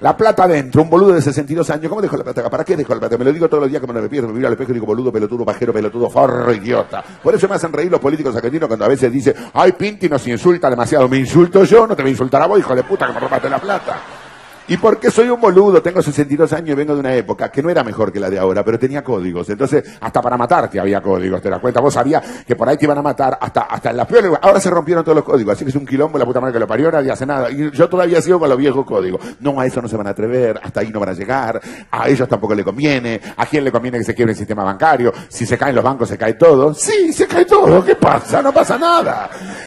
La plata adentro, un boludo de 62 años. ¿Cómo dejo la plata acá? ¿Para qué dejo la plata? Me lo digo todos los días como me repito, me miro al espejo y digo boludo, pelotudo, pajero, pelotudo, forro, idiota. Por eso me hacen reír los políticos argentinos cuando a veces dicen, ay, Pinti nos insulta demasiado. ¿Me insulto yo? No te voy a insultar a vos, hijo de puta, que me robaste la plata. ¿Y por qué soy un boludo? Tengo 62 años y vengo de una época que no era mejor que la de ahora, pero tenía códigos. Entonces, hasta para matarte había códigos, ¿te das cuenta? Vos sabías que por ahí te iban a matar hasta en las peores. Ahora se rompieron todos los códigos, así que es un quilombo, la puta madre que lo parió, nadie hace nada. Y yo todavía sigo con los viejos códigos. No, a eso no se van a atrever, hasta ahí no van a llegar, a ellos tampoco le conviene. ¿A quién le conviene que se quiebre el sistema bancario? Si se caen los bancos, se cae todo. Sí, se cae todo, ¿qué pasa? No pasa nada.